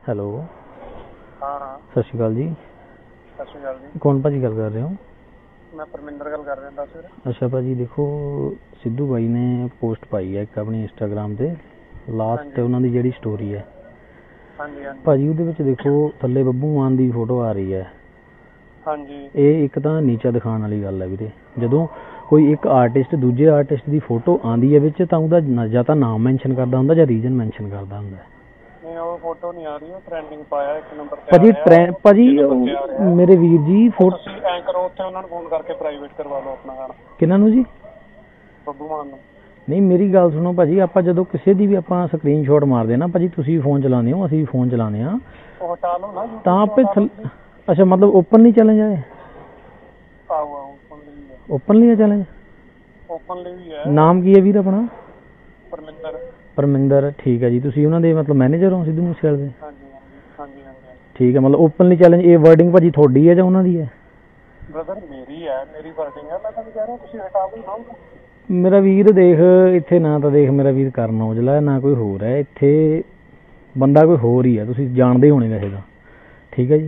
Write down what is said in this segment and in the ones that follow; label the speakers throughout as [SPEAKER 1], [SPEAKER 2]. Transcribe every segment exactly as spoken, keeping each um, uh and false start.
[SPEAKER 1] Hello.
[SPEAKER 2] ਹਾਂ ਹਾਂ
[SPEAKER 1] ਸਤਿ ਸ਼੍ਰੀ ਅਕਾਲ ਜੀ।
[SPEAKER 2] ਸਤਿ ਸ਼੍ਰੀ ਅਕਾਲ ਜੀ।
[SPEAKER 1] ਕੌਣ ਭਾਜੀ ਗੱਲ ਕਰ ਰਹੇ ਹੋ?
[SPEAKER 2] ਮੈਂ ਪਰਮਿੰਦਰ ਗੱਲ ਕਰ ਰਿਹਾ ਦੱਸ ਵੀਰ।
[SPEAKER 1] ਅੱਛਾ ਭਾਜੀ, ਦੇਖੋ ਸਿੱਧੂ ਬਾਈ ਨੇ ਪੋਸਟ ਪਾਈ ਹੈ ਇੱਕ ਆਪਣੀ ਇੰਸਟਾਗ੍ਰਾਮ 'ਤੇ, ਲਾਸਟ ਉਹਨਾਂ ਦੀ ਜਿਹੜੀ ਸਟੋਰੀ ਹੈ
[SPEAKER 2] ਹਾਂਜੀ ਹਾਂਜੀ
[SPEAKER 1] ਭਾਜੀ, ਉਹਦੇ ਵਿੱਚ ਦੇਖੋ ਥੱਲੇ ਬੱਬੂ ਮਾਨ ਦੀ ਫੋਟੋ ਆ ਰਹੀ ਹੈ।
[SPEAKER 2] ਹਾਂਜੀ
[SPEAKER 1] ਇਹ ਇੱਕ ਤਾਂ ਨੀਚਾ ਦਿਖਾਉਣ ਵਾਲੀ ਗੱਲ ਹੈ ਵੀਰੇ। ਜਦੋਂ ਕੋਈ ਇੱਕ ਆਰਟਿਸਟ ਦੂਜੇ ਆਰਟਿਸਟ ਦੀ ਫੋਟੋ ਆਉਂਦੀ ਹੈ ਵਿੱਚ, ਤਾਂ ਉਹਦਾ ਜਾਂ ਤਾਂ ਨਾਮ ਮੈਂਸ਼ਨ ਕਰਦਾ ਹੁੰਦਾ ਜਾਂ ਰੀਜਨ ਮੈਂਸ਼ਨ ਕਰਦਾ ਹੁੰਦਾ।
[SPEAKER 2] ਨਹੀਂ ਉਹ ਫੋਟੋ ਨਹੀਂ ਆ ਰਹੀ, ਉਹ ਟ੍ਰੈਂਡਿੰਗ ਪਾਇਆ ਇੱਕ ਨੰਬਰ ਤੇ
[SPEAKER 1] ਭਾਜੀ। ਟ੍ਰੈ ਭਾਜੀ ਮੇਰੇ ਵੀਰ ਜੀ
[SPEAKER 2] ਫੋਟੋ ਤੁਸੀਂ ਐਂ ਕਰੋ, ਉੱਥੇ ਉਹਨਾਂ ਨੂੰ ਫੋਨ ਕਰਕੇ ਪ੍ਰਾਈਵੇਟ ਕਰਵਾ ਲਓ ਆਪਣਾ ਗਾਣਾ।
[SPEAKER 1] ਕਿਹਨਾਂ ਨੂੰ ਜੀ?
[SPEAKER 2] ਬੱਬੂ ਮਾਨ ਨੂੰ।
[SPEAKER 1] ਨਹੀਂ ਮੇਰੀ ਗੱਲ ਸੁਣੋ ਭਾਜੀ, ਆਪਾਂ ਜਦੋਂ ਕਿਸੇ ਦੀ ਵੀ ਆਪਾਂ ਸਕਰੀਨਸ਼ਾਟ ਮਾਰਦੇ ਨਾ ਭਾਜੀ, ਤੁਸੀਂ ਫੋਨ ਚਲਾਉਂਦੇ ਹੋ, ਅਸੀਂ ਵੀ ਫੋਨ ਚਲਾਉਂਦੇ ਹਾਂ,
[SPEAKER 2] ਉਹ ਹਟਾ ਲਓ ਨਾ
[SPEAKER 1] ਤਾਂ ਆਪੇ ਥੱਲੇ। ਅੱਛਾ, ਮਤਲਬ ਓਪਨ ਨਹੀਂ ਚੈਲੰਜ ਆਏ?
[SPEAKER 2] ਆਓ ਆਓ
[SPEAKER 1] ਓਪਨ ਲਈ ਹੈ ਚੈਲੰਜ?
[SPEAKER 2] ਓਪਨ ਲਈ ਵੀ ਹੈ।
[SPEAKER 1] ਨਾਮ ਕੀ ਹੈ ਵੀਰ ਆਪਣਾ?
[SPEAKER 2] ਪਰਮਿੰਦਰ।
[SPEAKER 1] ਪਰਮਿੰਦਰ, ਠੀਕ ਹੈ ਜੀ। ਤੁਸੀਂ ਉਹਨਾਂ ਦੇ ਮਤਲਬ ਮੈਨੇਜਰ ਹੋ ਸਿੱਧੂ ਮੂਸੇਵਾਲੇ ਦੇ?
[SPEAKER 2] ਹਾਂਜੀ ਹਾਂਜੀ ਹਾਂਜੀ।
[SPEAKER 1] ਠੀਕ ਹੈ, ਮਤਲਬ ਓਪਨਲੀ ਚੈਲੰਜ। ਇਹ ਵਰਡਿੰਗ ਭਾਜੀ ਤੁਹਾਡੀ ਹੈ ਜਾਂ ਉਹਨਾਂ ਦੀ ਹੈ?
[SPEAKER 2] ਬ੍ਰਦਰ ਮੇਰੀ ਹੈ, ਮੇਰੀ ਵਰਡਿੰਗ ਹੈ। ਮੈਂ ਤੁਹਾਨੂੰ ਕਹਿ ਰਿਹਾ ਤੁਸੀਂ ਹਟਾ ਦਿਓ ਨਾ।
[SPEAKER 1] ਮੇਰਾ ਵੀਰ ਦੇਖ, ਇੱਥੇ ਨਾ ਤਾਂ ਦੇਖ ਮੇਰਾ ਵੀਰ ਕਰਨ ਔਜਲਾ, ਨਾ ਕੋਈ ਹੋਰ ਹੈ ਇੱਥੇ, ਬੰਦਾ ਕੋਈ ਹੋਰ ਹੀ ਹੈ, ਤੁਸੀਂ ਜਾਣਦੇ ਹੋਣੇ ਵੈਸੇ ਤਾਂ। ਠੀਕ ਹੈ ਜੀ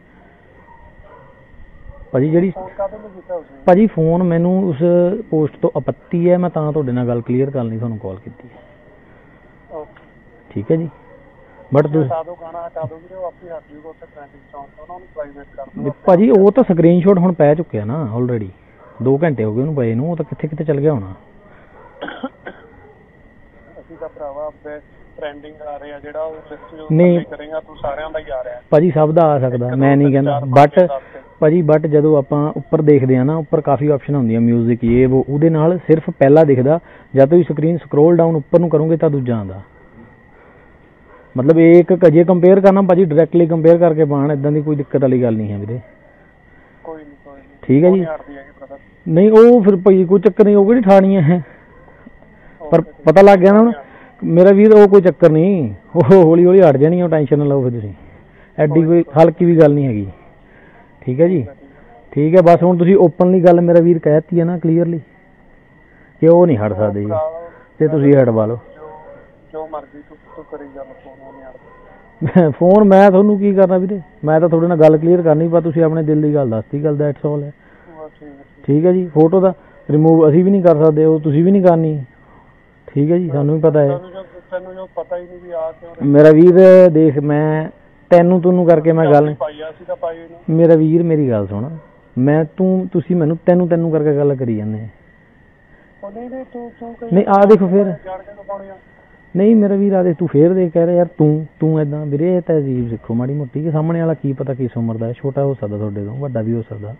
[SPEAKER 1] ਭਾਜੀ। ਜਿਹੜੀ ਭਾਜੀ ਫੋਨ ਮੈਨੂੰ ਉਸ ਪੋਸਟ ਤੋਂ ਆਪੱਤੀ ਹੈ, ਮੈਂ ਤਾਂ ਤੁਹਾਡੇ ਨਾਲ ਗੱਲ ਕਲੀਅਰ ਕਰਨ ਲਈ ਤੁਹਾਨੂੰ ਕਾਲ ਕੀਤੀ ਹੈ। ਠੀਕ ਹੈ ਜੀ। ਬਟ ਭਾਜੀ ਉਹ ਤਾਂ ਸਕਰੀਨਸ਼ਾਟ ਹੁਣ ਪੈ ਚੁੱਕਿਆ ਨਾ ਆਲਰੇਡੀ, ਦੋ ਘੰਟੇ ਹੋ ਗਏ ਉਹਨੂੰ ਪਏ ਨੂੰ, ਉਹ ਤਾਂ ਕਿੱਥੇ ਕਿੱਥੇ ਚੱਲ ਗਿਆ ਹੋਣਾ।
[SPEAKER 2] ਅਸੀਂ ਤਾਂ ਭਰਾਵਾ ਟ੍ਰੈਂਡਿੰਗ ਆ ਰਿਹਾ ਜਿਹੜਾ, ਉਹ
[SPEAKER 1] ਨਹੀਂ
[SPEAKER 2] ਕਰੇਗਾ ਤੂੰ ਸਾਰਿਆਂ ਦਾ ਹੀ ਆ ਰਿਹਾ ਭਾਜੀ,
[SPEAKER 1] ਸਭ ਦਾ ਆ ਸਕਦਾ, ਮੈਂ ਨਹੀਂ ਕਹਿੰਦਾ। ਬਟ ਭਾਜੀ ਬਟ ਜਦੋਂ ਆਪਾਂ ਉੱਪਰ ਦੇਖਦੇ ਹਾਂ ਨਾ, ਉੱਪਰ ਕਾਫੀ ਆਪਸ਼ਨ ਹੁੰਦੀਆਂ, ਮਿਊਜ਼ਿਕ ਇਹ ਵੋ, ਉਹਦੇ ਨਾਲ ਸਿਰਫ ਪਹਿਲਾ ਦਿਖਦਾ। ਜਦ ਤੁਸੀਂ ਸਕਰੀਨ ਸਕਰੋਲ ਡਾਊਨ ਉੱਪਰ ਨੂੰ ਕਰੋਗੇ ਤਾਂ ਦੂਜਾ ਆਉਂਦਾ। ਮਤਲਬ ਇਹ ਇੱਕ ਜੇ ਕੰਪੇਅਰ ਕਰਨਾ ਭਾਜੀ, ਡਾਇਰੈਕਟਲੀ ਕੰਪੇਅਰ ਕਰਕੇ ਪਾਉਣ, ਇੱਦਾਂ ਦੀ ਕੋਈ ਦਿੱਕਤ ਵਾਲੀ ਗੱਲ ਨਹੀਂ ਹੈ ਵੀਰੇ। ਠੀਕ ਹੈ ਜੀ। ਨਹੀਂ ਉਹ ਫਿਰ ਭਾਈ ਕੋਈ ਚੱਕਰ ਨਹੀਂ, ਉਹ ਕਿਹੜੀ ਠਾਣੀਆਂ ਹੈ, ਪਰ ਪਤਾ ਲੱਗ ਗਿਆ ਨਾ ਹੁਣ ਮੇਰਾ ਵੀਰ, ਉਹ ਕੋਈ ਚੱਕਰ ਨਹੀਂ, ਉਹ ਹੌਲੀ ਹੌਲੀ ਹਟ ਜਾਣੀ, ਉਹ ਟੈਨਸ਼ਨ ਨਾ ਲਓ ਫਿਰ ਤੁਸੀਂ, ਐਡੀ ਕੋਈ ਹਲਕੀ ਵੀ ਗੱਲ ਨਹੀਂ ਹੈਗੀ। ਠੀਕ ਹੈ ਜੀ। ਠੀਕ ਹੈ, ਬਸ ਹੁਣ ਤੁਸੀਂ ਓਪਨਲੀ ਗੱਲ ਮੇਰਾ ਵੀਰ ਕਹਿ ਦਿੱਤੀ ਹੈ ਨਾ ਕਲੀਅਰਲੀ, ਕਿ ਉਹ ਨਹੀਂ ਹਟ ਸਕਦੇ ਜੀ, ਤੇ ਤੁਸੀਂ ਹਟਵਾ ਲਓ
[SPEAKER 2] ਜੋ ਮਰਜ਼ੀ ਤੂੰ ਕਰੀ ਜਾ।
[SPEAKER 1] ਫੋਨ ਮੈਂ ਤੁਹਾਨੂੰ ਕੀ ਕਰਨਾ ਵੀਰੇ, ਮੈਂ ਤਾਂ ਤੁਹਾਡੇ ਨਾਲ ਗੱਲ ਕਲੀਅਰ ਕਰਨੀ, ਪਰ ਤੁਸੀਂ ਆਪਣੇ ਦਿਲ ਦੀ ਗੱਲ ਦੱਸਤੀ, ਗੱਲ ਦੈਟਸ ਆਲ ਹੈ। ਠੀਕ ਹੈ ਜੀ। ਫੋਟੋ ਦਾ ਰਿਮੂਵ ਅਸੀਂ ਵੀ ਨਹੀਂ ਕਰ ਸਕਦੇ, ਉਹ ਤੁਸੀਂ ਵੀ ਨਹੀਂ ਕਰਨੀ। ਠੀਕ ਹੈ ਜੀ, ਸਾਨੂੰ ਵੀ ਪਤਾ ਹੈ। ਮੇਰਾ ਵੀਰ ਦੇਖ, ਮੈਂ ਤੈਨੂੰ ਤੈਨੂੰ ਕਰਕੇ ਮੈਂ ਗੱਲ, ਮੇਰਾ ਵੀਰ ਮੇਰੀ ਗੱਲ ਸੁਣ, ਮੈਂ ਤੂੰ ਤੁਸੀਂ ਮੈਨੂੰ ਤੈਨੂੰ ਤੈਨੂੰ ਕਰਕੇ ਗੱਲ ਕਰੀ ਜਾਂਦੇ। ਨਹੀਂ ਆ ਦੇਖੋ ਫਿਰ, ਨਹੀਂ ਮੇਰਾ ਵੀਰ ਆ ਦੇਖ, ਤੂੰ ਫੇਰ ਦੇਖ ਕਹਿ ਰਿਹਾ ਯਾਰ ਤੂੰ ਤੂੰ ਏਦਾਂ ਵੀਰੇ, ਇਹ ਤਹਿਜ਼ੀਬ ਸਿੱਖੋ ਮਾੜੀ ਮੋਟੀ, ਕਿ ਸਾਹਮਣੇ ਵਾਲਾ ਕੀ ਪਤਾ ਕਿਸ ਉਮਰ ਦਾ ਹੈ, ਛੋਟਾ ਹੋ ਸਕਦਾ ਤੁਹਾਡੇ ਤੋਂ, ਵੱਡਾ ਵੀ ਹੋ ਸਕਦਾ।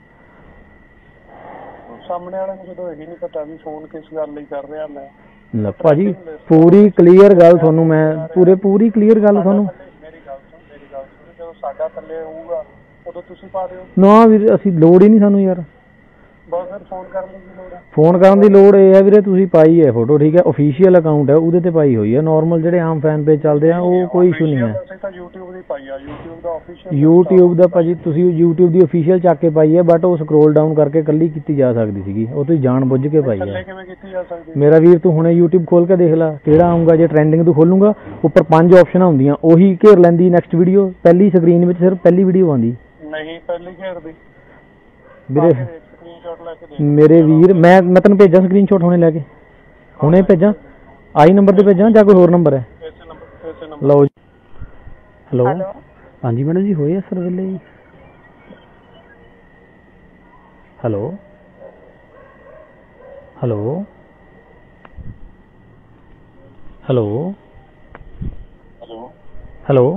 [SPEAKER 1] ਸਾਹਮਣੇ ਵਾਲੇ ਨੂੰ ਜਦੋਂ ਇਹ ਨਹੀਂ ਪਤਾ ਵੀ ਫੋਨ ਕਿਸ ਗੱਲ ਲਈ ਕਰ ਰਿਹਾ ਮੈਂ। ਲੈ ਭਾਜੀ ਪੂਰੀ ਕਲੀਅਰ ਗੱਲ ਤੁਹਾਨੂੰ ਮੈਂ, ਪੂਰੇ ਪੂਰੀ ਕਲੀਅਰ ਗੱਲ ਤੁਹਾਨੂੰ।
[SPEAKER 2] ਮੇਰੀ ਗੱਲ ਸੁਣ ਮੇਰੀ ਗੱਲ ਸੁਣ ਜਦੋਂ ਸਾਡਾ ਥੱਲੇ ਹੋਊਗਾ ਉਦੋਂ ਤੁਸੀਂ ਪਾ ਦਿਓ
[SPEAKER 1] ਨਾ ਵੀਰ, ਅਸੀਂ ਲੋੜ ਹੀ ਨਹੀਂ ਸਾਨੂੰ ਯਾਰ,
[SPEAKER 2] ਬਸ ਫਿਰ ਫੋਨ ਕਰਨ ਦੀ ਲੋੜ ਹੈ।
[SPEAKER 1] ਫੋਨ ਕਰਨ ਦੀ ਲੋੜ ਇਹ ਹੈ ਵੀਰੇ, ਤੁਸੀਂ ਪਾਈ ਹੈ ਫੋਟੋ, ਠੀਕ ਹੈ, ਓਫੀਸ਼ੀਅਲ ਅਕਾਊਂਟ ਹੈ ਉਹਦੇ ਤੇ ਪਾਈ ਹੋਈ ਹੈ। ਨੋਰਮਲ ਜਿਹੜੇ ਆਮ ਫੈਨ ਪੇਜ ਚੱਲਦੇ ਆ ਉਹ ਕੋਈ ਇਸ਼ੂ ਨਹੀਂ ਹੈ।
[SPEAKER 2] YouTube ਦੀ ਪਾਈ ਆ, YouTube ਦਾ ਆਫੀਸ਼ੀਅਲ,
[SPEAKER 1] YouTube ਦਾ ਭਾਜੀ ਤੁਸੀਂ YouTube ਦੀ ਓਫੀਸ਼ੀਅਲ ਚੱਕ ਕੇ ਪਾਈ ਹੈ, ਬਟ ਉਹ ਸਕਰੋਲ ਡਾਊਨ ਕਰਕੇ ਕੱਲੀ ਕੀਤੀ ਜਾ ਸਕਦੀ ਸੀਗੀ, ਉਹ ਤੁਸੀਂ ਜਾਣ ਬੁੱਝ ਕੇ ਪਾਈ ਹੈ। ਮੇਰਾ ਵੀਰ ਤੂੰ ਹੁਣੇ YouTube ਖੋਲ ਕੇ ਦੇਖ ਲੈ, ਕਿਹੜਾ ਆਊਗਾ, ਜੇ ਟ੍ਰੈਂਡਿੰਗ ਤੂੰ ਖੋਲੂਗਾ ਉੱਪਰ ਪੰਜ ਆਪਸ਼ਨਾਂ ਹੁੰਦੀਆਂ, ਉਹੀ ਘੇਰ ਲੈਂਦੀ ਨੈਕਸਟ ਵੀਡੀਓ, ਪਹਿਲੀ ਸਕਰੀਨ ਵਿੱਚ ਸਿਰਫ ਪਹਿਲੀ ਵੀਡੀਓ ਆਉਂਦੀ। ਨਹੀਂ ਪਹਿਲੀ ਘੇਰਦੀ ਵੀਰੇ ਮੇਰੇ ਵੀਰ, ਮੈਂ ਮੈਂ ਤੈਨੂੰ ਭੇਜਾਂ ਸਕਰੀਨਸ਼ਾਟ ਹੁਣੇ ਲੈ ਕੇ, ਹੁਣੇ ਭੇਜਾਂ, ਆਈ ਨੰਬਰ ਤੇ ਭੇਜਾਂ ਜਾਂ ਕੋਈ ਹੋਰ ਨੰਬਰ ਹੈ? ਲਓ ਜੀ। ਹੈਲੋ ਹਾਂਜੀ ਮੈਡਮ ਜੀ, ਹੋਏ ਆ ਸਰ ਵੇਲੇ ਜੀ? ਹੈਲੋ ਹੈਲੋ ਹੈਲੋ ਹੈਲੋ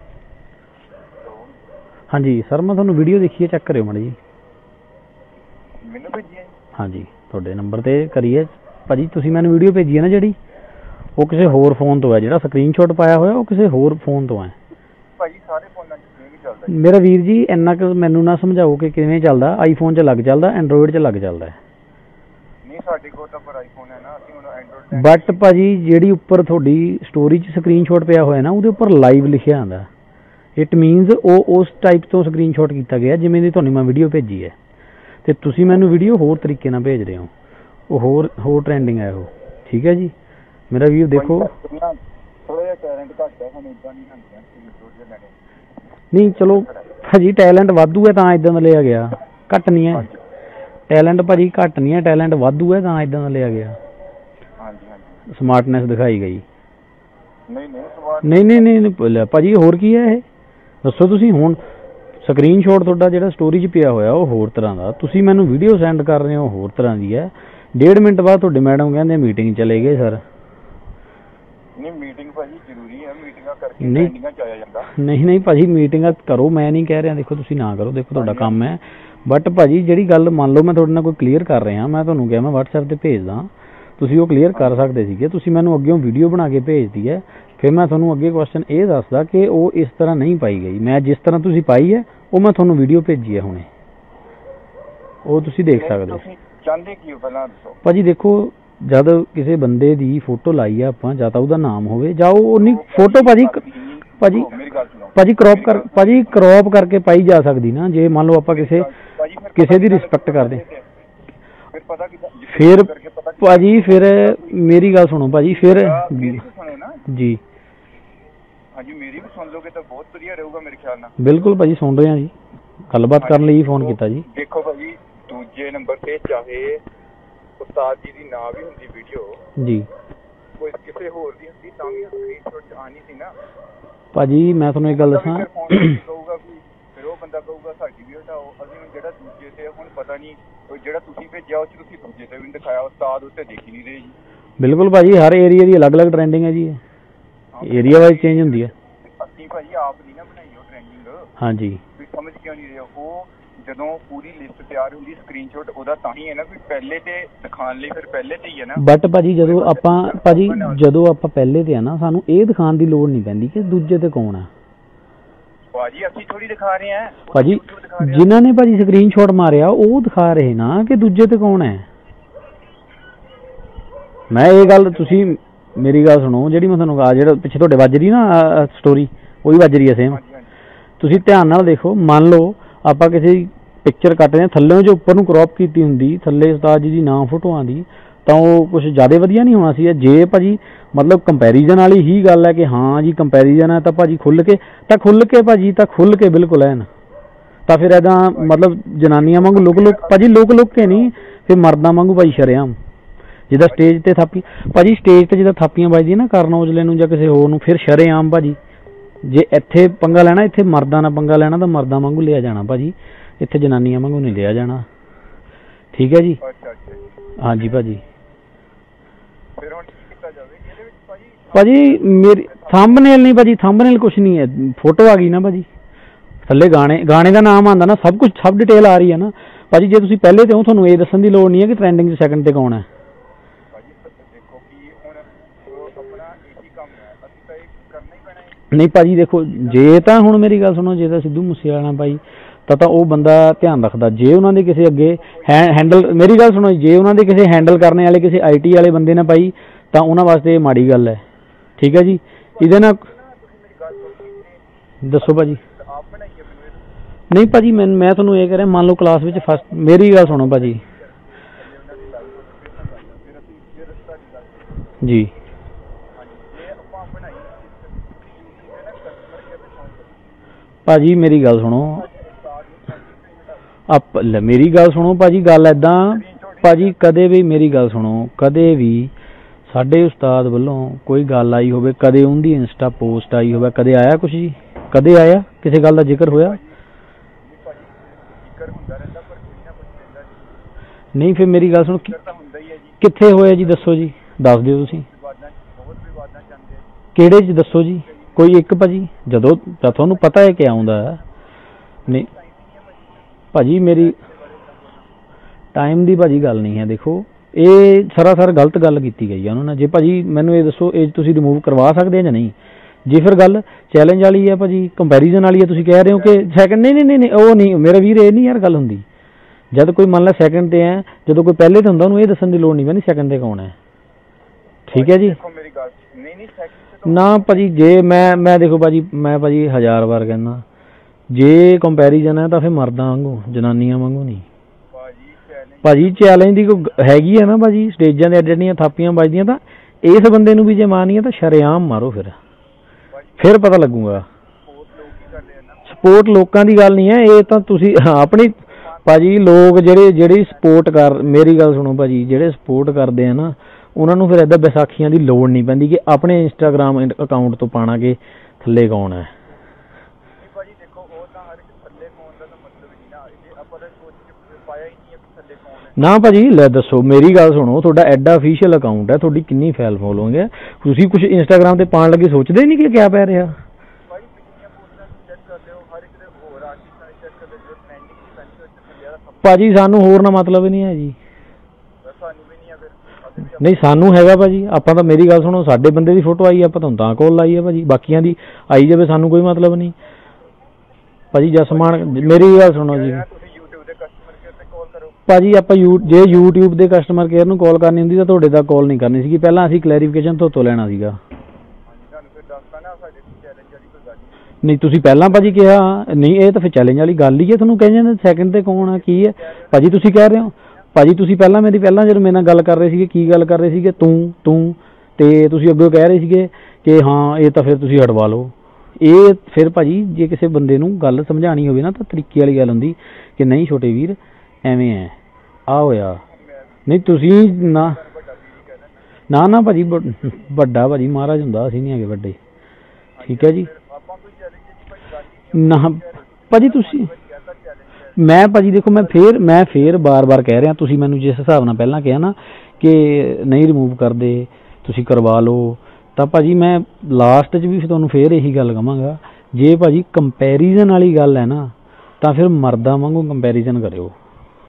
[SPEAKER 1] ਹਾਂਜੀ ਸਰ, ਮੈਂ ਤੁਹਾਨੂੰ ਵੀਡੀਓ ਦੇਖੀ ਹੈ, ਚੈੱਕ ਕਰਿਓ ਮੈਡਮ ਜੀ।
[SPEAKER 2] ਮੈਨੂੰ ਭੇਜੀ ਹੈ?
[SPEAKER 1] ਹਾਂਜੀ ਤੁਹਾਡੇ ਨੰਬਰ ਤੇ ਕਰੀਏ ਭਾਜੀ, ਤੁਸੀਂ ਮੈਨੂੰ ਵੀਡੀਓ ਭੇਜੀ ਹੈ ਨਾ ਜਿਹੜੀ, ਉਹ ਕਿਸੇ ਹੋਰ ਫੋਨ ਤੋਂ ਹੈ, ਜਿਹੜਾ ਸਕਰੀਨਸ਼ਾਟ ਪਾਇਆ ਹੋਇਆ ਉਹ ਕਿਸੇ ਹੋਰ ਫੋਨ ਤੋਂ ਹੈ।
[SPEAKER 2] ਭਾਜੀ ਸਾਰੇ ਫੋਨਾਂ 'ਚ ਸੇਮ ਹੀ ਚੱਲਦਾ
[SPEAKER 1] ਮੇਰਾ ਵੀਰ ਜੀ, ਇੰਨਾ ਕੁ ਮੈਨੂੰ ਨਾ ਸਮਝਾਓ ਕਿ ਕਿਵੇਂ ਚੱਲਦਾ, ਆਈਫੋਨ 'ਚ ਲੱਗ ਚੱਲਦਾ, ਐਂਡਰੋਇਡ 'ਚ ਲੱਗ ਚੱਲਦਾ।
[SPEAKER 2] ਨਹੀਂ ਸਾਡੇ ਕੋਲ ਤਾਂ ਪਰ ਆਈਫੋਨ ਹੈ ਨਾ, ਅਸੀਂ ਹੁਣ ਐਂਡਰੋਇਡ।
[SPEAKER 1] ਬਟ ਭਾਜੀ ਜਿਹੜੀ ਉੱਪਰ ਤੁਹਾਡੀ ਸਟੋਰੀ 'ਚ ਸਕਰੀਨਸ਼ਾਟ ਪਿਆ ਹੋਇਆ ਨਾ, ਉਹਦੇ ਉੱਪਰ ਲਾਈਵ ਲਿਖਿਆ ਆਉਂਦਾ, ਇਟ ਮੀਨਸ ਉਹ ਉਸ ਟਾਈਪ ਤੋਂ ਸਕਰੀਨਸ਼ਾਟ ਕੀਤਾ ਗਿਆ ਜਿਵੇਂ ਦੀ ਤੁਹਾਨੂੰ ਮੈਂ ਵੀਡੀਓ ਭੇਜੀ ਹੈ, ਤੇ ਤੁਸੀਂ ਮੈਨੂੰ ਵੀਡੀਓ ਹੋਰ ਤਰੀਕੇ ਨਾਲ ਭੇਜ ਰਹੇ ਹੋ, ਉਹ ਹੋਰ ਹੋਰ ਟ੍ਰੈਂਡਿੰਗ ਹੈ ਉਹ। ਠੀਕ ਹੈ ਜੀ ਮੇਰਾ ਵੀਰ, ਦੇਖੋ
[SPEAKER 2] ਥੋੜਾ ਜਿਹਾ ਟੈਲੈਂਟ ਘੱਟ ਹੈ ਸਾਨੂੰ ਇਦਾਂ ਨਹੀਂ ਹੁੰਦੀਆਂ ਸਕਰੀਨਸ਼ਾਟ ਦੇ ਲੈਣੇ।
[SPEAKER 1] ਨਹੀਂ ਚਲੋ ਭਾਜੀ ਟੈਲੈਂਟ ਵਾਧੂ ਹੈ ਤਾਂ ਇਦਾਂ ਦਾ ਲਿਆ ਗਿਆ, ਘੱਟ ਨਹੀਂ ਹੈ ਟੈਲੈਂਟ ਭਾਜੀ, ਘੱਟ ਨਹੀਂ ਹੈ ਟੈਲੈਂਟ, ਵਾਧੂ ਹੈ ਤਾਂ ਇਦਾਂ ਦਾ ਲਿਆ ਗਿਆ।
[SPEAKER 2] ਹਾਂਜੀ ਹਾਂਜੀ
[SPEAKER 1] ਸਮਾਰਟਨੈਸ ਦਿਖਾਈ ਗਈ।
[SPEAKER 2] ਨਹੀਂ ਨਹੀਂ ਸਮਾਰਟ
[SPEAKER 1] ਨਹੀਂ ਨਹੀਂ ਨਹੀਂ ਭਾਜੀ ਹੋਰ ਕੀ ਹੈ ਇਹ ਦੱਸੋ ਤੁਸੀਂ। ਹੁਣ ਸਕਰੀਨਸ਼ਾਟ ਤੁਹਾਡਾ ਜਿਹੜਾ ਸਟੋਰੀ 'ਚ ਪਿਆ ਹੋਇਆ ਉਹ ਹੋਰ ਤਰ੍ਹਾਂ ਦਾ, ਤੁਸੀਂ ਮੈਨੂੰ ਵੀਡੀਓ ਸੈਂਡ ਕਰ ਰਹੇ ਹੋ ਹੋਰ ਤਰ੍ਹਾਂ ਦੀ ਹੈ। ਡੇਢ ਮਿੰਟ ਬਾਅਦ ਤੁਹਾਡੇ ਮੈਡਮ ਕਹਿੰਦੇ ਮੀਟਿੰਗ ਚਲੇ ਗਏ ਸਰ।
[SPEAKER 2] ਨਹੀਂ ਮੀਟਿੰਗ ਭਾਜੀ ਜ਼ਰੂਰੀ ਹੈ, ਮੀਟਿੰਗਾਂ ਕਰਕੇ ਟ੍ਰੈਂਡਿੰਗਾਂ 'ਚ ਆਇਆ ਜਾਂਦਾ।
[SPEAKER 1] ਨਹੀਂ ਨਹੀਂ ਭਾਜੀ ਮੀਟਿੰਗਾਂ ਕਰੋ, ਮੈਂ ਨਹੀਂ ਕਹਿ ਰਿਹਾ, ਦੇਖੋ ਤੁਸੀਂ ਨਾ ਕਰੋ, ਦੇਖੋ ਤੁਹਾਡਾ ਕੰਮ ਹੈ। ਬਟ ਭਾਜੀ ਜਿਹੜੀ ਗੱਲ ਮੰਨ ਲਓ ਮੈਂ ਤੁਹਾਡੇ ਨਾਲ ਕੋਈ ਕਲੀਅਰ ਕਰ ਰਿਹਾ, ਮੈਂ ਤੁਹਾਨੂੰ ਕਿਹਾ ਮੈਂ WhatsApp 'ਤੇ ਭੇਜਦਾ, ਤੁਸੀਂ ਉਹ ਕਲੀਅਰ ਕਰ ਸਕਦੇ ਸੀਗੇ, ਤੁਸੀਂ ਮੈਨੂੰ ਅੱਗੇੋਂ ਵੀਡੀਓ ਬਣਾ ਕੇ ਭੇਜਦੀ ਹੈ। ਫਿਰ ਮੈਂ ਤੁਹਾਨੂੰ ਅੱਗੇ ਕੁਐਸਚਨ ਇਹ ਦੱਸਦਾ ਕਿ ਉਹ ਇਸ ਤਰ੍ਹਾਂ ਨਹੀਂ ਪਾਈ ਗਈ, ਮੈਂ ਜਿਸ ਤਰ੍ਹਾਂ ਤੁਸੀਂ ਪਾਈ ਹੈ ਉਹ ਮੈਂ ਤੁਹਾਨੂੰ ਵੀਡੀਓ ਭੇਜੀ ਹੈ ਹੁਣੇ, ਉਹ ਤੁਸੀਂ ਦੇਖ ਸਕਦੇ ਹੋ।
[SPEAKER 2] ਚਾਹੁੰਦੇ ਕੀ ਹੋ ਪਹਿਲਾਂ ਦੱਸੋ
[SPEAKER 1] ਭਾਜੀ। ਦੇਖੋ ਜਦ ਕਿਸੇ ਬੰਦੇ ਦੀ ਫੋਟੋ ਲਾਈ ਆ ਆਪਾਂ, ਜਾਂ ਤਾਂ ਉਹਦਾ ਨਾਮ ਹੋਵੇ ਜਾਂ ਉਹ ਉਨੀ ਫੋਟੋ ਭਾਜੀ ਭਾਜੀ ਭਾਜੀ ਕਰੌਪ ਕਰ ਭਾਜੀ ਕਰੌਪ ਕਰਕੇ ਪਾਈ ਜਾ ਸਕਦੀ ਨਾ, ਜੇ ਮੰਨ ਲਓ ਆਪਾਂ ਕਿਸੇ ਕਿਸੇ ਦੀ ਰਿਸਪੈਕਟ ਕਰਦੇ ਫਿਰ ਭਾਜੀ। ਫਿਰ ਮੇਰੀ ਗੱਲ ਸੁਣੋ ਭਾਜੀ, ਫਿਰ ਜੀ
[SPEAKER 2] ਹਾਂਜੀ ਮੇਰੀ ਵੀ ਸੁਣ ਲੋਗੇ ਤਾਂ ਬਹੁਤ ਵਧੀਆ ਰਹੂਗਾ ਮੇਰੇ ਖਿਆਲ ਨਾਲ।
[SPEAKER 1] ਬਿਲਕੁਲ ਭਾਜੀ ਸੁਣ ਰਹੇ ਹਾਂ ਜੀ, ਗੱਲਬਾਤ ਕਰਨ ਲਈ ਫੋਨ ਕੀਤਾ ਜੀ।
[SPEAKER 2] ਦੇਖੋ ਭਾਜੀ ਦੂਜੇ ਨੰਬਰ ਤੇ ਚਾਹੇ ਉਸਤਾਦ ਜੀ ਦੀ ਨਾ ਵੀ ਹੁੰਦੀ ਵੀਡੀਓ ਜੀ, ਕੋਈ ਕਿਸੇ ਹੋਰ ਦੀ ਹੁੰਦੀ ਤਾਂ ਵੀ ਸਕਰੀਨਸ਼ਾਟ ਆਣੀ ਸੀ ਨਾ
[SPEAKER 1] ਭਾਜੀ। ਮੈਂ ਤੁਹਾਨੂੰ ਇੱਕ ਗੱਲ ਦੱਸਾਂ,
[SPEAKER 2] ਕਹੂਗਾ ਵੀ ਫਿਰ ਉਹ ਬੰਦਾ ਕਹੂਗਾ ਸਾਡੀ ਵੀ ਹਟਾਓ। ਅਸੀਂ ਹੁਣ ਜਿਹੜਾ ਦੂਜੇ ਤੇ ਹੁਣ ਪਤਾ ਨਹੀਂ ਜਿਹੜਾ ਤੁਸੀਂ ਭੇਜਿਆ ਉਸ 'ਚ ਤੁਸੀਂ ਦੂਜੇ ਤੇ ਵੀ ਦਿਖਾਇਆ, ਉਸਤਾਦ ਉੱਤੇ ਦੇਖ ਹੀ ਨਹੀਂ ਰਹੇ ਜੀ।
[SPEAKER 1] ਬਿਲਕੁਲ ਭਾਜੀ, ਹਰ ਏਰੀਆ ਦੀ ਅਲੱਗ-ਅਲੱਗ ਟ੍ਰੈਂਡਿੰਗ ਹੈ ਜੀ, ਏਰੀਆ ਵਾਈਜ਼ ਚੇਂਜ ਹੁੰਦੀ ਹੈ।
[SPEAKER 2] ਅਸੀਂ ਭਾਜੀ ਆਪ ਨਹੀਂ ਨਾ ਬਣਾਈ ਉਹ ਟ੍ਰੈਂਡਿੰਗ। ਹਾਂਜੀ ਵੀ ਸਮਝ ਕਿਉਂ ਨਹੀਂ ਰਹੇ ਉਹ, ਜਦੋਂ ਪੂਰੀ ਲਿਸਟ ਤਿਆਰ ਹੁੰਦੀ ਸਕਰੀਨਸ਼ਾਟ ਉਹਦਾ ਤਾਂ ਹੀ ਹੈ ਨਾ ਵੀ ਪਹਿਲੇ ਤੇ ਦਿਖਾਉਣ ਲਈ, ਫਿਰ ਪਹਿਲੇ ਤੇ ਹੀ ਹੈ ਨਾ।
[SPEAKER 1] ਬਟ ਭਾਜੀ ਜਦੋਂ ਆਪਾਂ ਭਾਜੀ ਜਦੋਂ ਆਪਾਂ ਪਹਿਲੇ ਤੇ ਆ ਨਾ, ਸਾਨੂੰ ਇਹ ਦਿਖਾਉਣ ਦੀ ਲੋੜ ਨਹੀਂ ਪੈਂਦੀ ਕਿ ਦੂਜੇ ਤੇ ਕੌਣ ਹੈ
[SPEAKER 2] ਭਾਜੀ। ਅਸੀਂ ਥੋੜੀ ਦਿਖਾ ਰਹੇ ਹਾਂ
[SPEAKER 1] ਭਾਜੀ, ਜਿਨ੍ਹਾਂ ਨੇ ਭਾਜੀ ਸਕਰੀਨਸ਼ਾਟ ਮਾਰਿਆ ਉਹ ਦਿਖਾ ਰਹੇ ਨਾ ਕਿ ਦੂਜੇ ਤੇ ਕੌਣ ਹੈ। ਮੈਂ ਇਹ ਗੱਲ, ਤੁਸੀਂ ਮੇਰੀ ਗੱਲ ਸੁਣੋ, ਜਿਹੜੀ ਮੈਂ ਤੁਹਾਨੂੰ ਜਿਹੜਾ ਪਿੱਛੇ ਤੁਹਾਡੇ ਵੱਜ ਰਹੀ ਨਾ ਸਟੋਰੀ, ਉਹ ਵੀ ਵੱਜ ਰਹੀ ਹੈ ਸੇਮ। ਤੁਸੀਂ ਧਿਆਨ ਨਾਲ ਦੇਖੋ, ਮੰਨ ਲਓ ਆਪਾਂ ਕਿਸੇ ਪਿਕਚਰ ਕੱਟਦੇ ਹਾਂ, ਥੱਲੇ ਜੋ ਉੱਪਰ ਨੂੰ ਕ੍ਰੌਪ ਕੀਤੀ ਹੁੰਦੀ, ਥੱਲੇ ਉਸਤਾਦ ਜੀ ਦੀ ਨਾਮ ਫੋਟੋਆਂ ਦੀ, ਤਾਂ ਉਹ ਕੁਛ ਜ਼ਿਆਦਾ ਵਧੀਆ ਨਹੀਂ ਹੋਣਾ ਸੀ। ਜੇ ਭਾਜੀ ਮਤਲਬ ਕੰਪੈਰੀਜ਼ਨ ਵਾਲੀ ਹੀ ਗੱਲ ਹੈ ਕਿ ਹਾਂ ਜੀ ਕੰਪੈਰੀਜ਼ਨ ਹੈ, ਤਾਂ ਭਾਜੀ ਖੁੱਲ੍ਹ ਕੇ ਤਾਂ ਖੁੱਲ੍ਹ ਕੇ ਭਾਜੀ ਤਾਂ ਖੁੱਲ੍ਹ ਕੇ ਬਿਲਕੁਲ ਐਨ, ਤਾਂ ਫਿਰ ਇੱਦਾਂ ਮਤਲਬ ਜਨਾਨੀਆਂ ਵਾਂਗੂ ਲੁਕ ਲੁਕ ਭਾਜੀ ਲੁਕ ਲੁਕ ਕੇ ਨਹੀਂ, ਫਿਰ ਮਰਦਾਂ ਵਾਂਗੂ ਭਾਜੀ ਸ਼ਰੇਆਮ ਜਿੱਦਾਂ ਸਟੇਜ 'ਤੇ ਥਾਪੀ ਭਾਜੀ, ਸਟੇਜ 'ਤੇ ਜਿੱਦਾਂ ਥਾਪੀਆਂ ਵੱਜਦੀਆਂ ਨਾ ਕਰਨ ਔਜਲੇ ਨੂੰ ਜਾਂ ਕਿਸੇ ਹੋਰ ਨੂੰ, ਫਿਰ ਸ਼ਰੇਆਮ ਭਾਜੀ। ਜੇ ਇੱਥੇ ਪੰਗਾ ਲੈਣਾ, ਇੱਥੇ ਮਰਦਾਂ ਨਾਲ ਪੰਗਾ ਲੈਣਾ ਤਾਂ ਮਰਦਾਂ ਵਾਂਗੂ ਲਿਆ ਜਾਣਾ ਭਾਜੀ, ਇੱਥੇ ਜਨਾਨੀਆਂ ਵਾਂਗੂ ਨਹੀਂ ਲਿਆ ਜਾਣਾ। ਠੀਕ ਹੈ ਜੀ। ਹਾਂਜੀ ਭਾਜੀ। ਭਾਜੀ ਮੇਰੀ ਥੰਬਨੇਲ ਨਹੀਂ ਭਾਜੀ, ਥੰਬਨੇਲ ਕੁਛ ਨਹੀਂ ਹੈ, ਫੋਟੋ ਆ ਗਈ ਨਾ ਭਾਜੀ, ਥੱਲੇ ਗਾਣੇ ਗਾਣੇ ਦਾ ਨਾਮ ਆਉਂਦਾ ਨਾ, ਸਭ ਕੁਝ ਸਭ ਡਿਟੇਲ ਆ ਰਹੀ ਹੈ ਨਾ ਭਾਜੀ। ਜੇ ਤੁਸੀਂ ਪਹਿਲੇ ਤੇ ਹੋ, ਤੁਹਾਨੂੰ ਇਹ ਦੱਸਣ ਦੀ ਲੋੜ ਨਹੀਂ ਹੈ ਕਿ ਟ੍ਰੈਂਡਿੰਗ 'ਚ ਸੈਕਿੰਡ 'ਤੇ ਕੌਣ ਹੈ। ਨਹੀਂ ਭਾਜੀ ਦੇਖੋ, ਜੇ ਤਾਂ ਹੁਣ ਮੇਰੀ ਗੱਲ ਸੁਣੋ, ਜੇ ਤਾਂ ਸਿੱਧੂ ਮੂਸੇਵਾਲਾ ਭਾਈ ਤਾਂ ਤਾਂ ਉਹ ਬੰਦਾ ਧਿਆਨ ਰੱਖਦਾ, ਜੇ ਉਹਨਾਂ ਦੇ ਕਿਸੇ ਅੱਗੇ ਹੈਂਡਲ, ਮੇਰੀ ਗੱਲ ਸੁਣੋ, ਜੇ ਉਹਨਾਂ ਦੇ ਕਿਸੇ ਹੈਂਡਲ ਕਰਨੇ ਵਾਲੇ ਕਿਸੇ ਆਈ ਟੀ ਵਾਲੇ ਬੰਦੇ ਨੇ ਭਾਈ, ਤਾਂ ਉਹਨਾਂ ਵਾਸਤੇ ਇਹ ਮਾੜੀ ਗੱਲ ਹੈ। ਠੀਕ ਹੈ ਜੀ। ਇਹਦੇ ਨਾਲ ਦੱਸੋ ਭਾਜੀ। ਨਹੀਂ ਭਾਜੀ ਮੈਂ ਮੈਂ ਤੁਹਾਨੂੰ ਇਹ ਕਹਿ ਰਿਹਾ, ਮੰਨ ਲਓ ਕਲਾਸ ਵਿੱਚ ਫਸਟ, ਮੇਰੀ ਗੱਲ ਸੁਣੋ ਭਾਜੀ ਜੀ। ਭਾਜੀ ਮੇਰੀ ਗੱਲ ਸੁਣੋ, ਆਪ ਮੇਰੀ ਗੱਲ ਸੁਣੋ ਭਾਜੀ, ਗੱਲ ਇੱਦਾਂ ਭਾਜੀ, ਕਦੇ ਵੀ ਮੇਰੀ ਗੱਲ ਸੁਣੋ, ਕਦੇ ਵੀ ਸਾਡੇ ਉਸਤਾਦ ਵੱਲੋਂ ਕੋਈ ਗੱਲ ਆਈ ਹੋਵੇ, ਕਦੇ ਉਹਦੀ ਇੰਸਟਾ ਪੋਸਟ ਆਈ ਹੋਵੇ, ਕਦੇ ਆਇਆ ਕੁਛ ਜੀ, ਕਦੇ ਆਇਆ ਕਿਸੇ ਗੱਲ ਦਾ ਜ਼ਿਕਰ ਹੋਇਆ? ਨਹੀਂ ਫਿਰ ਮੇਰੀ ਗੱਲ ਸੁਣੋ, ਕਿੱਥੇ ਹੋਇਆ ਜੀ ਦੱਸੋ ਜੀ, ਦੱਸ ਦਿਓ ਤੁਸੀਂ ਕਿਹੜੇ 'ਚ ਦੱਸੋ ਜੀ, ਕੋਈ ਇੱਕ ਭਾਜੀ, ਜਦੋਂ ਤਾਂ ਤੁਹਾਨੂੰ ਪਤਾ ਹੈ ਕਿ ਆਉਂਦਾ ਹੈ। ਨਹੀਂ ਭਾਜੀ ਮੇਰੀ ਟਾਈਮ ਦੀ ਭਾਜੀ ਗੱਲ ਨਹੀਂ ਹੈ, ਦੇਖੋ ਇਹ ਸਰਾਸਰ ਗਲਤ ਗੱਲ ਕੀਤੀ ਗਈ ਹੈ ਉਹਨਾਂ ਨੇ। ਜੇ ਭਾਜੀ ਮੈਨੂੰ ਇਹ ਦੱਸੋ, ਇਹ ਤੁਸੀਂ ਰਿਮੂਵ ਕਰਵਾ ਸਕਦੇ ਆ ਜਾਂ ਨਹੀਂ? ਜੇ ਫਿਰ ਗੱਲ ਚੈਲੰਜ ਵਾਲੀ ਹੈ ਭਾਜੀ, ਕੰਪੈਰੀਜ਼ਨ ਵਾਲੀ ਹੈ, ਤੁਸੀਂ ਕਹਿ ਰਹੇ ਹੋ ਕਿ ਸੈਕਿੰਡ, ਨਹੀਂ ਨਹੀਂ ਨਹੀਂ ਉਹ ਨਹੀਂ ਮੇਰਾ ਵੀਰ, ਇਹ ਨਹੀਂ ਯਾਰ ਗੱਲ ਹੁੰਦੀ। ਜਦ ਕੋਈ ਮੰਨ ਲਾ ਸੈਕਿੰਡ 'ਤੇ ਹੈ, ਜਦੋਂ ਕੋਈ ਪਹਿਲੇ 'ਤੇ ਹੁੰਦਾ ਉਹਨੂੰ ਇਹ ਦੱਸਣ ਦੀ ਲੋੜ ਨਹੀਂ ਪੈਂਦੀ ਸੈਕਿੰਡ 'ਤੇ ਕੌਣ ਹੈ। ਠੀਕ ਹੈ ਜੀ। ਨਾ ਭਾਜੀ ਜੇ ਮੈਂ ਮੈਂ ਦੇਖੋ ਭਾਜੀ, ਮੈਂ ਭਾਜੀ ਹਜ਼ਾਰ ਵਾਰ ਕਹਿੰਦਾ, ਜੇ ਕੰਪੈਰੀਜ਼ਨ ਹੈ ਤਾਂ ਫਿਰ ਮਰਦਾਂ ਵਾਂਗੂ, ਜਨਾਨੀਆਂ ਵਾਂਗੂ ਨਹੀਂ ਭਾਜੀ। ਚੈਲੰਜ ਦੀ ਕੋਈ ਹੈਗੀ ਹੈ ਨਾ ਭਾਜੀ, ਸਟੇਜਾਂ 'ਤੇ ਐਡੀਆਂ ਥਾਪੀਆਂ ਵੱਜਦੀਆਂ, ਤਾਂ ਇਸ ਬੰਦੇ ਨੂੰ ਵੀ ਜੇ ਮਾਰਨੀ ਹੈ ਤਾਂ ਸ਼ਰੇਆਮ ਮਾਰੋ ਫਿਰ। ਫਿਰ ਪਤਾ ਲੱਗੂਗਾ। ਸਪੋਰਟ ਲੋਕਾਂ ਦੀ ਗੱਲ ਨਹੀਂ ਹੈ, ਇਹ ਤਾਂ ਤੁਸੀਂ ਆਪਣੀ ਭਾਜੀ ਲੋਕ ਜਿਹੜੇ ਜਿਹੜੀ ਸਪੋਰਟ ਕਰ, ਮੇਰੀ ਗੱਲ ਸੁਣੋ ਭਾਜੀ, ਜਿਹੜੇ ਸਪੋਰਟ ਕਰਦੇ ਆ ਨਾ ਉਹਨਾਂ ਨੂੰ ਫਿਰ ਇੱਦਾਂ ਵਿਸਾਖੀਆਂ ਦੀ ਲੋੜ ਨਹੀਂ ਪੈਂਦੀ ਕਿ ਆਪਣੇ ਇੰਸਟਾਗ੍ਰਾਮ ਅਕਾਊਂਟ ਤੋਂ ਪਾਉਣਾ ਕਿ ਥੱਲੇ ਕੌਣ ਹੈ। ਨਾ ਭਾਜੀ ਲੈ ਦੱਸੋ, ਮੇਰੀ ਗੱਲ ਸੁਣੋ, ਤੁਹਾਡਾ ਐਡਾ ਅਫੀਸ਼ੀਅਲ ਅਕਾਊਂਟ ਹੈ, ਤੁਹਾਡੀ ਕਿੰਨੀ ਫੈਲ ਫੋਲੋਇੰਗ ਹੈ, ਤੁਸੀਂ ਕੁਝ ਇੰਸਟਾਗ੍ਰਾਮ ਤੇ ਪਾਉਣ ਲੱਗੇ ਸੋਚਦੇ ਨਹੀਂ ਕਿ ਕਿਆ ਪੈ ਰਿਹਾ। ਭਾਜੀ ਸਾਨੂੰ ਹੋਰ ਨਾ ਮਤਲਬ ਹੀ ਨਹੀਂ ਹੈ ਜੀ। ਨਹੀਂ ਸਾਨੂੰ ਹੈਗਾ ਭਾਜੀ, ਆਪਾਂ ਤਾਂ ਮੇਰੀ ਗੱਲ ਸੁਣੋ, ਸਾਡੇ ਬੰਦੇ ਦੀ ਫੋਟੋ ਆਈ ਆਪਾਂ ਤੁਹਾਨੂੰ ਤਾਂ ਕੋਲ ਲਾਈ ਹੈ ਭਾਜੀ, ਬਾਕੀਆਂ ਦੀ ਆਈ ਜਾਵੇ ਸਾਨੂੰ ਕੋਈ ਮਤਲਬ ਨਹੀਂ ਭਾਜੀ। ਜਸਮਾਨ ਮੇਰੀ ਗੱਲ ਸੁਣੋ ਜੀ ਭਾਜੀ, ਆਪਾਂ ਯੂ ਜੇ ਯੂਟਿਊਬ ਦੇ ਕਸਟਮਰ ਕੇਅਰ ਨੂੰ ਕਾਲ ਕਰਨੀ ਹੁੰਦੀ ਤਾਂ ਤੁਹਾਡੇ ਤੱਕ ਕਾਲ ਨਹੀਂ ਕਰਨੀ ਸੀਗੀ, ਪਹਿਲਾਂ ਅਸੀਂ ਕਲੈਰੀਫਿਕੇਸ਼ਨ ਤੋਂ ਤੋਂ ਲੈਣਾ ਸੀਗਾ। ਨਹੀਂ ਤੁਸੀਂ ਪਹਿਲਾਂ ਭਾਜੀ ਕਿਹਾ ਨਹੀਂ, ਇਹ ਤਾਂ ਫਿਰ ਚੈਲੰਜ ਵਾਲੀ ਗੱਲ ਹੀ ਹੈ, ਤੁਹਾਨੂੰ ਕਹਿ ਜਾਂਦੇ ਸੈਕਿੰਡ ਤੇ ਕੌਣ ਆ ਕੀ ਹੈ ਭਾਜੀ, ਤੁਸੀਂ ਕਹਿ ਰਹੇ ਹੋ ਭਾਜੀ, ਤੁਸੀਂ ਪਹਿਲਾਂ ਮੇਰੀ ਪਹਿਲਾਂ ਜਦੋਂ ਮੇਰੇ ਨਾਲ ਗੱਲ ਕਰ ਰਹੇ ਸੀਗੇ ਕੀ ਗੱਲ ਕਰ ਰਹੇ ਸੀਗੇ, ਤੂੰ ਤੂੰ ਤੇ ਤੁਸੀਂ ਅੱਗੋਂ ਕਹਿ ਰਹੇ ਸੀਗੇ ਕਿ ਹਾਂ ਇਹ ਤਾਂ ਫਿਰ ਤੁਸੀਂ ਹਟਵਾ ਲਓ। ਇਹ ਫਿਰ ਭਾਜੀ ਜੇ ਕਿਸੇ ਬੰਦੇ ਨੂੰ ਗੱਲ ਸਮਝਾਉਣੀ ਹੋਵੇ ਨਾ ਤਾਂ ਤਰੀਕੇ ਵਾਲੀ ਗੱਲ ਹੁੰਦੀ ਕਿ ਨਹੀਂ ਛੋਟੇ ਵੀਰ ਐਵੇਂ ਹੈ ਆ ਹੋਇਆ। ਨਹੀਂ ਤੁਸੀਂ ਨਾ ਨਾ ਨਾ ਭਾਜੀ ਵੱਡਾ ਭਾਜੀ ਮਹਾਰਾਜ ਹੁੰਦਾ, ਅਸੀਂ ਨਹੀਂ ਹੈਗੇ ਵੱਡੇ, ਠੀਕ ਹੈ ਜੀ। ਨਾ ਭਾਜੀ ਤੁਸੀਂ ਮੈਂ ਭਾਜੀ ਦੇਖੋ ਮੈਂ ਫੇਰ ਮੈਂ ਫੇਰ ਬਾਰ-ਬਾਰ ਕਹਿ ਰਿਹਾ, ਤੁਸੀਂ ਮੈਨੂੰ ਜਿਸ ਹਿਸਾਬ ਨਾਲ ਪਹਿਲਾਂ ਕਿਹਾ ਨਾ ਕਿ ਨਹੀਂ ਰਿਮੂਵ ਕਰਦੇ ਤੁਸੀਂ ਕਰਵਾ ਲਓ, ਤਾਂ ਭਾਜੀ ਮੈਂ ਲਾਸਟ 'ਚ ਵੀ ਤੁਹਾਨੂੰ ਫੇਰ ਇਹੀ ਗੱਲ ਕਹਾਂਗਾ, ਜੇ ਭਾਜੀ ਕੰਪੈਰੀਜ਼ਨ ਵਾਲੀ ਗੱਲ ਹੈ ਨਾ ਤਾਂ ਫਿਰ ਮਰਦਾਂ ਵਾਂਗੂ ਕੰਪੈਰੀਜ਼ਨ ਕਰਿਓ।